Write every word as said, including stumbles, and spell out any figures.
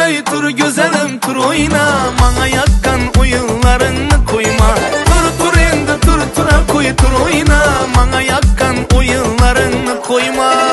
Ey tur güzelim tur oyna, bana yakkan oyunlarını koyma. Tur tur endi tur tura koy tur oyna, bana yakkan oyunlarını koyma.